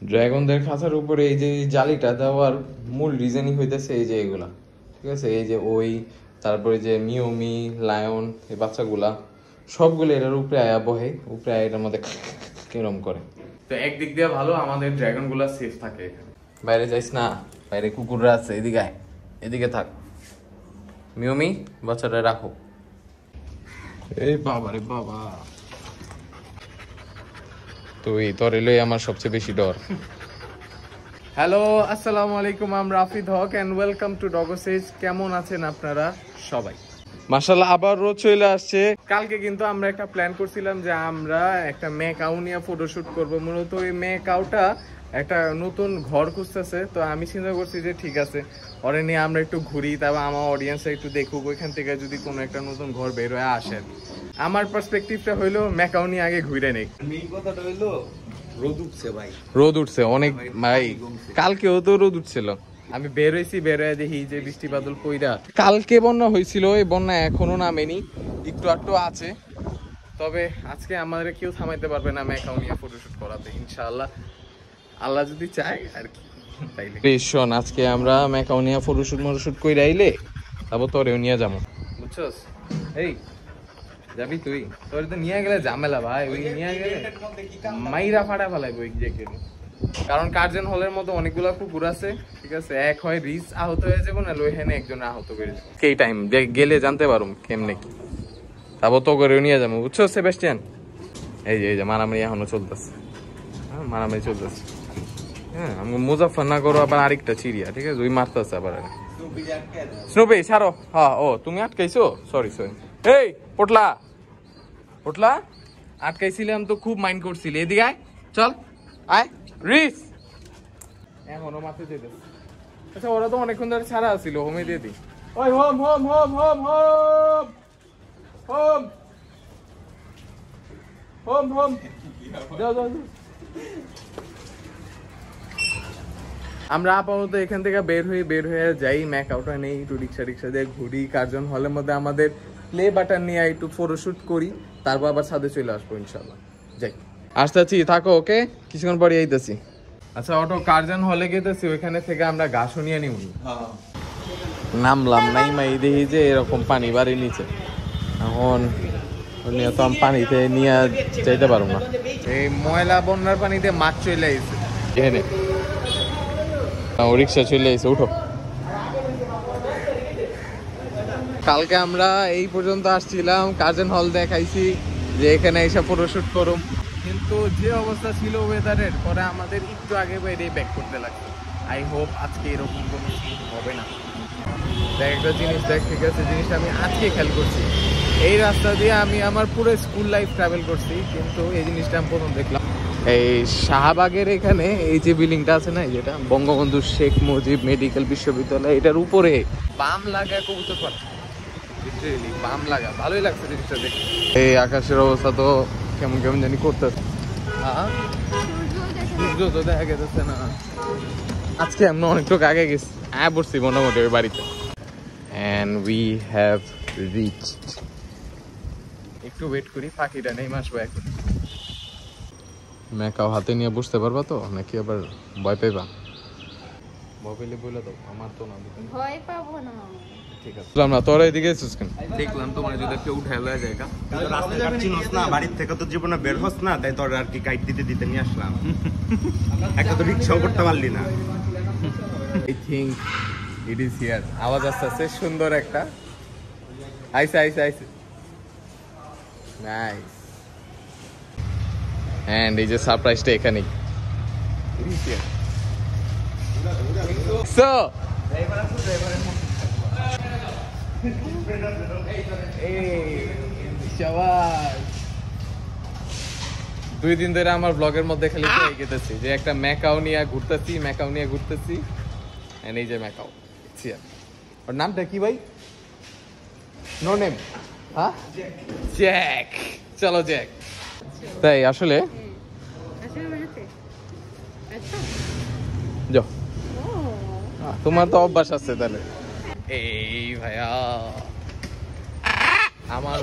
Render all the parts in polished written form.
ড্রাগনদের খাঁচার উপরে এই যে জালিটা দেওয়ার মূল রিজনই হইতেছে এই যে এগুলা, ঠিক আছে? এই যে ওই তারপরে যে মিওমি লায়ন এই বাচ্চাগুলা সবগুলো এটার উপরে আয়া বহে, উপরে আয়া এটার মধ্যে কিরম করে। তো একদিক দিয়ে ভালো, আমাদের ড্রাগন গুলা সেফ থাকে এখানে। বাইরে যাইস না, বাইরে কুকুররা আছে, এদিকে আয়, এদিকে থাক। মিওমি বাচ্চাটা রাখো। এই বাবা রে বাবা, তুই তোর এলোই আমার সবচেয়ে বেশি ডর। হ্যালো, আসসালামু আলাইকুম, আমি Rafid Haque and welcome to ডগো সেজ। কেমন আছেন আপনারা সবাই? মাশাআল্লাহ আবার রোদ চলে আসছে। কালকে কিন্তু আমরা একটা প্ল্যান করছিলাম যে আমরা একটা ম্যাকাও নিয়ে ফটোশুট করব। মূলত এই ম্যাকাওটা একটা নতুন ঘর খুঁজতেছে, তো আমি চিন্তা করছি যে ঠিক আছে ওরে নিয়ে আমরা একটু ঘুরি, তারপর আমার অডিয়েন্স একটু দেখুক, ওইখান থেকে যদি কোনো একটা নতুন ঘর বের হয়ে আসে। আমার পার্সপেক্টিভটা হইলো ম্যাকাও নিয়ে আগে ঘুরে নেই। মেইন কথাটা হইলো রোদ উঠছে ভাই, রোদ উঠছে অনেক ভাই, কালকেও তো রোদ উঠছিল। আমি বের হয়েছি, বের হয়ে দেখি যে বৃষ্টি বাদল কইরা। কালকে বন্যা হয়েছিল, এই বন্যা এখনো নামেনি, একটু একটু আছে। তবে আজকে আমাদের কেউ থামাইতে পারবে না ম্যাকাও নিয়ে ফটোশুট করাতে, ইনশাআল্লাহ, আল্লাহ যদি চায় আর কি। তাইলে শোন, আজকে আমরা ম্যাকাও নিয়ে ফটোশুট কইরা আইলে তারপর তোরেও নিয়ে যাবো, বুঝছস? এই যাবি তুই? তোর তো নিয়ে গেলে ঝামেলা ভাই, ওই নিয়ে গেলে মাইরা ফাটা ফেলাইব ওই যে। কারণ কার্জন হলের মতো অনেকগুলো কুকুর আছে, ঠিক আছে? এক হয় রিস আহত হয়ে যাবো, না লোহেনে একজন আহত করে যাবো। এই টাইম গেলে জানতে পারুম কেমনে কি, তারপর তো করে নিয়ে যাবো, বুঝছো সেবাস্টিয়ান? এই যে মারামারি এখনো চলতেছে, হ্যাঁ মারামারি চলতেছে। হ্যাঁ আমি মুজাফফরনগর আবার আরেকটা চিড়িয়া, ঠিক আছে? ওই মারতেছে আবার। স্নুপি ছাড়ো। হ্যাঁ ও তুমি আটকাইছো, সরি। এই পটলা পটলা আটকাইছিলাম তো, খুব মাইন্ড করছিলি। এদিকে আয়, চল আয় রিস। এখনো মাথা যেতে। আচ্ছা ওরা তো অনেকক্ষণ ধরে ছাড়া ছিল, হোমে দিয়ে দি। ওই home home home home home home home home, যাও যাও। আমরা আপাতত এখান থেকে বের হয়ে যাই, ম্যাকাওটা নেই, একটু রিক্সা দিয়ে ঘুরি, কার্জন হলের মধ্যে আমাদের প্লে বাটন নিয়ে একটু ফটোশুট করি, তারপর আবার ছাদে চলে আসবো ইনশাল্লাহ। যাই, আসতেছি, থাকো, ওকে? কিছুক্ষণ পরে আইতেছি। আচ্ছা অটো কার্জন হলে গেতেছি, ওইখানে থেকে আমরা ঘাসও নিয়ে নিব। নামলাম নাই মাই, দেখি যে এরকম পানি বাড়ি নিচে, এখন নিয়ে তো আমি পানিতে নিয়ে যাইতে পারবো না। এই ময়লা বন্যার পানিতে মাছ চলে আইছে এখানে, রিক্সা চলে আইছে, উঠো। কালকে আমরা এই পর্যন্ত আসছিলাম, কার্জন হল দেখাইছি যে এখানে এসে ফটোশুট করুম, কিন্তু যে অবস্থা ছিল ওয়েদারের পরে আমাদের একটু আগে বাইরে ব্যাক করতে লাগছে। আই হোপ আজকে এরকম কোনো হবে না। দেখ একটা জিনিস দেখ, ঠিক আছে? জিনিসটা আমি আজকে খেয়াল করছি, এই রাস্তা দিয়ে আমি আমার পুরো স্কুল লাইফ ট্রাভেল করছি, কিন্তু এই জিনিসটা আমি প্রথম দেখলাম। এই শাহবাগের এখানে এই যে বিল্ডিংটা আছে না, যেটা বঙ্গবন্ধু শেখ মুজিব মেডিকেল বিশ্ববিদ্যালয়, এটার উপরে বাম লাগা কবুতর পাখি, লিটারেলি বাম লাগা, ভালোই লাগছে জিনিসটা দেখে। এই আকাশের অবস্থা তো কেমন কেমন জানি করতেছে, সূর্য তো দেখা গেছে না। আজকে আমরা অনেকটুকু আগে গেছি, পড়ছি মোটামুটি ওই বাড়িতে। And we have reached. একটু ওয়েট করি, পাখিটা নেই আসবো এখন। ম্যাকাও হাতে নিয়ে বসতে পারবা তো, নাকি আবার ভয় পাইবা? ভয় পেলে বলে দাও, আমার তো না। ভয় পাবো না। ঠিক আছে, আমরা তোর এদিকে এসেছিস কেন? দেখলাম তোমার যদি কেউ উঠে লয়ে যায়, রাস্তাঘাট চিনোস না, বাড়ির থেকে তো জীবনে বের হস না, তাই তোর আর কি গাইড দিতে নিয়ে আসলাম। একটা তো রিক্সাও করতে পারলি না। I think it is here. আওয়াজ আসছে সুন্দর একটা, আইসে নাইস। এন্ড এই যে সারপ্রাইজটা এখানেই, it is here. So দুই দিন ধরে আমার ব্লগের মধ্যে খালি গেতেছি যে একটা ম্যাকাও নিয়ে ঘুরতেছি। এই যে ম্যাকাও, ওর নামটা কি ভাই? নো নেম, হ্যাঁ জ্যাক। চলো জ্যাক। তাই আসলে যাও, তোমার তো অভ্যাস আছে তাহলে। এই ভাইয়া আমার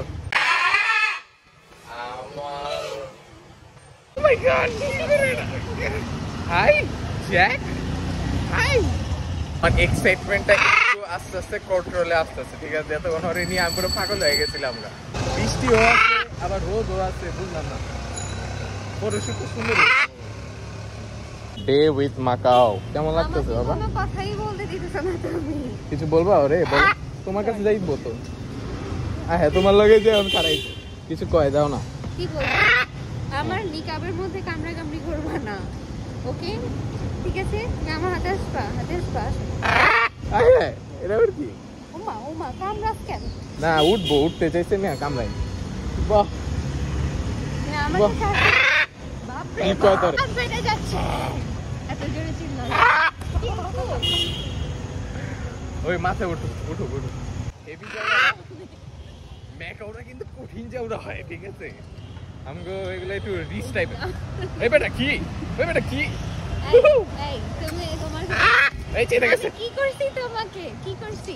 Oh my God! Hi Jack, hi. আমার এক্সাইটমেন্টটা একটু আস্তে আস্তে কন্ট্রোলে আসতেছে, ঠিক আছে? এতক্ষণ ওরে নিয়ে আমি পুরো পাগল হয়ে গেছিলাম আমরা। বৃষ্টিও আছে আবার রোদও আছে, বুঝলাম না। ফটোশুট তো সুন্দর। ডে উইথ মাকাও কেমন লাগতেছে বাবা? কোনো কথাই বলতে দিতেছ না তুমি। কিছু বলবা ওরে? বল, তোমার কাছে যাইবো তো। হ্যাঁ, তোমার লগে যে আমি খারাইছি, কিছু কয় দাও না। কি বলবো? আমার নিকাবের মধ্যে কামড়া কামড়ি করবা না, ওকে? ঠিক আছে? আমার হাতে আসবা, হাতে আসবা। আরে এটা ওর কি? ওমা ওমা, কামড়াস কেন? না, উঠবো, উঠতে চাইছে না, কামড়াই। বাহ, না আমার বাহ। কাছে বাপ রে, কি কয় তোরে? বাপ বেড়ে যাচ্ছে। এত জোরে চিল্লাস। কি হলো? ওই মাথায় উঠো উঠো উঠো। হেভি জায়গা। ম্যাকাওটা কিন্তু কঠিন জায়গা হয়, ঠিক আছে? আমগো এগুলা একটু রিচ টাইপ। এই বেটা কি? এই বেটা কি? এই তুমি তোমার এই চেয়ে গেছে। কি করছি তোমাকে? কি করছি?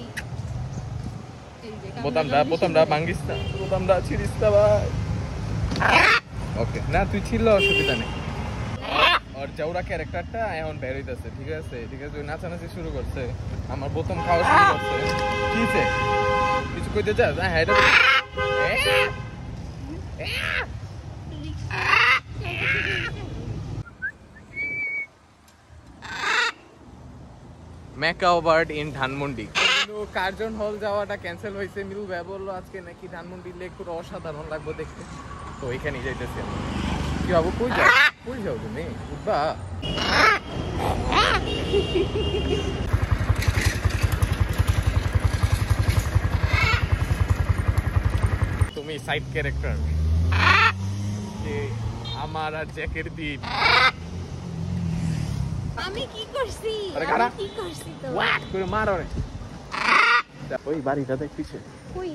বোতামটা ভাঙ্গিস না, বোতামটা ছিড়িস না ভাই। ওকে, না তুই ছিল, অসুবিধা নেই। আর জাউরা ক্যারেক্টারটা এখন বের হইতাছে, ঠিক আছে? ঠিক আছে, ওই নাচানাচি শুরু করছে, আমার বোতাম খাওয়া শুরু করছে। কিছে কিছু কইতে চাস? হ্যাঁ, এটা ম্যাকাও বার্ড ইন ধানমন্ডি। কিন্তু কার্জন হল যাওয়াটা ক্যান্সেল হয়েছে। মিরু ভাই বললো আজকে নাকি ধানমন্ডি লেক পুরো অসাধারণ লাগবে দেখতে, তো ওইখানেই যাইতেছি। কি বাবু, কই যাও? কই যাও তুমি? উঠবা? তুমি সাইড ক্যারেক্টার, আমার আর জ্যাকের দিন। আমি কি করছি? আরে কারা? আমি কি করছি তো? ওয়াক করে মারো রে। ওই বাড়িটা দেখ পিছে, কই?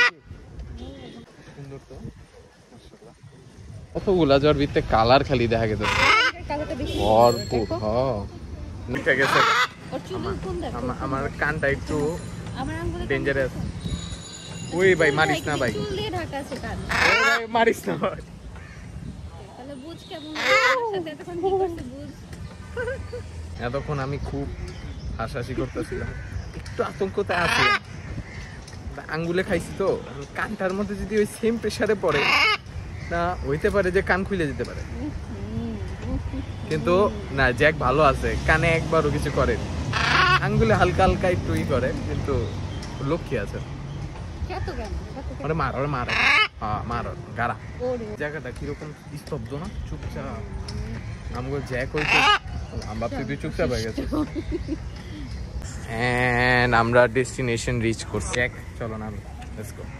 সুন্দর তো মাশাআল্লাহ। কতগুলা জ্বর ভিতরে কালার খালি দেখা গেছে, কালারটা বেশি ভরপুর। ঠিক আছে, ওর চুল কোন দেখো? আমার কানটা একটু আমার আঙ্গুলে ডেঞ্জারাস। ওই ভাই মারিস না ভাই, চুল দিয়ে ঢাকা আছে কান। ওই ভাই মারিস না ভাই। তাহলে বুঝ কেমন সাথে এতক্ষণ কি করছে বুঝ। এতক্ষণ আমি খুব হাসাহাসি করতেছিলাম, একটু আতঙ্কতে আছি। আঙ্গুলে খাইছি তো, কানটার মধ্যে যদি ওই সেম প্রেসারে পড়ে না, হইতে পারে যে কান খুলে যেতে পারে। কিন্তু না, জ্যাক ভালো আছে, কানে একবারও কিছু করে, আঙ্গুলে হালকা হালকা একটু ই করে, কিন্তু লক্ষ্মী আছে। ওরে মার, ওরে মার, হ্যাঁ মার, গাড়া। জায়গাটা কিরকম স্তব্ধ না, চুপচাপ। আমাকে জ্যাক হইতে আমরা তুই চুপচাপ হয়ে গেছে। এন্ড আমরা ডেস্টিনেশন রিচ করছি। জ্যাক চলো না, লেটস গো।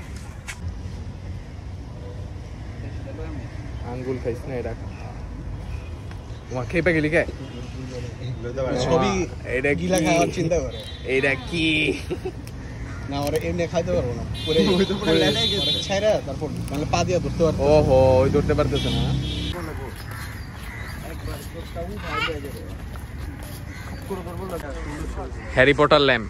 আঙ্গুল খাইছ না, এটা ওয়া খেপে গেলি কে? ছবি এটা গিলা খাওয়ার চিন্তা করে। এটা কি না, ওরা এমনি খাইতে পারবো না, পরে ছাইরা তারপর মানে পা দিয়া ধরতে পারবো। ওহো, ওই ধরতে পারতেছে না। Harry Potter lamp.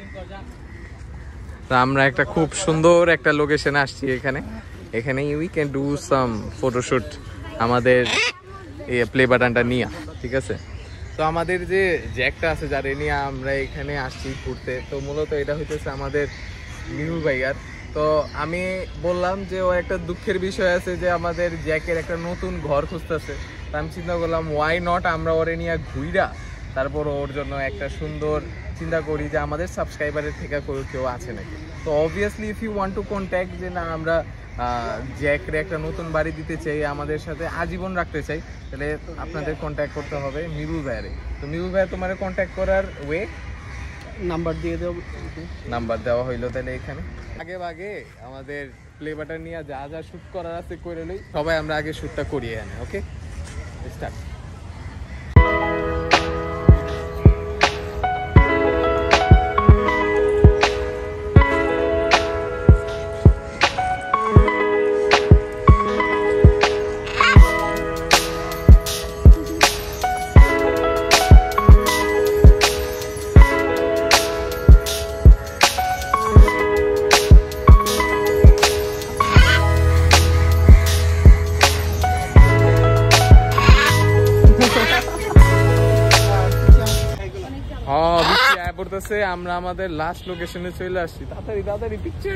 তো আমরা একটা খুব সুন্দর একটা লোকেশনে আসছি। এখানে we can do some photoshoot আমাদের এই প্লে বাটনটা নিয়ে, ঠিক আছে? তো আমাদের যে জ্যাকটা আছে, যার নিয়ে আমরা এখানে আসছি ঘুরতে, তো মূলত এটা হইতেছে আমাদের মিরু ভাইয়ার। তো আমি বললাম যে ও একটা দুঃখের বিষয় আছে যে আমাদের জ্যাকের একটা নতুন ঘর খুঁজতেছে। তো আমি চিন্তা করলাম ওয়াই নট আমরা ওরে নিয়ে ঘুইরা তারপর ওর জন্য একটা সুন্দর চিন্তা করি যে আমাদের সাবস্ক্রাইবারের থেকে কেউ আছে নাকি। তো obviously if you want to contact, যে না আমরা জ্যাকরে একটা নতুন বাড়ি দিতে চাই, আমাদের সাথে আজীবন রাখতে চাই, তাহলে আপনাদের কন্ট্যাক্ট করতে হবে মিরু ভাইয়ারে। তো মিরু ভাইয়া তোমার কন্ট্যাক্ট করার ওয়ে নাম্বার দিয়ে দেব, নাম্বার দেওয়া হইলো। তাহলে এখানে আগে আমাদের প্লে বাটন নিয়ে যা যা শুট করার আছে করে লই, সবাই আমরা আগে শুটটা করি এখানে। Okay, start. পড়তেছে, আমরা আমাদের লাস্ট লোকেশনে চলে আসছি। তাড়াতাড়ি তাড়াতাড়ি পিকচার।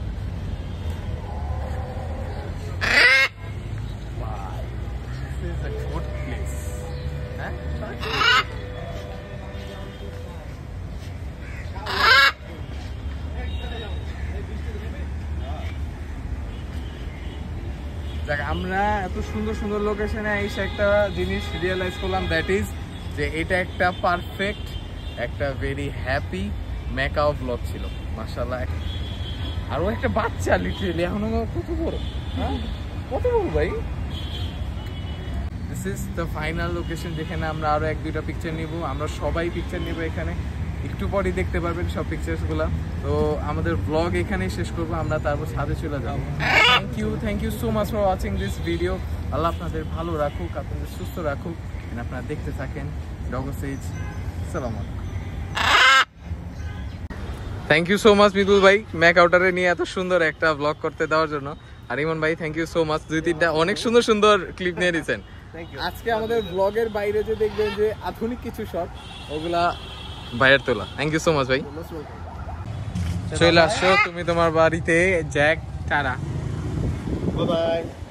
দেখ আমরা এত সুন্দর সুন্দর লোকেশনে এসে একটা জিনিস রিয়েলাইজ করলাম, দ্যাট ইজ যে এটা একটা পারফেক্ট, একটা ভেরি হ্যাপি ম্যাকাও ব্লগ ছিল মাশাআল্লাহ। আর ও একটা বাচ্চা লিটারেলি এখনো কত বড়, হ্যাঁ কত বড় ভাই। This is the final location, যেখানে আমরা আরো 1-2টা পিকচার নিব। আমরা সবাই পিকচার নিব এখানে, একটু পরেই দেখতে পারবেন সব পিকচারসগুলো। তো আমাদের ব্লগ এখানেই শেষ করবো, আমরা তারপর ছাদে চলে যাবো। Thank you so much for watching this video. Allah আপনাদের ভালো রাখুক, আপনাদের সুস্থ রাখুক। আপনারা দেখতে থাকেন ডগো সেজ। আসসালামু আলাইকুম। Thank you so much Midul ভাই, ম্যাকাওটারে নিয়ে এত সুন্দর একটা ব্লগ করতে দেওয়ার জন্য। আর ইমন ভাই থ্যাংক ইউ সো মাচ, 2-3টা অনেক সুন্দর সুন্দর ক্লিপ নিয়ে দিয়েছেন। আজকে আমাদের ব্লগের বাইরে যে দেখবেন যে আধুনিক কিছু শট, ওগুলা বাইরের তোলা। থ্যাংক ইউ সো মাচ ভাই। চলে আসছো তুমি তোমার বাড়িতে। Jack tata, bye by.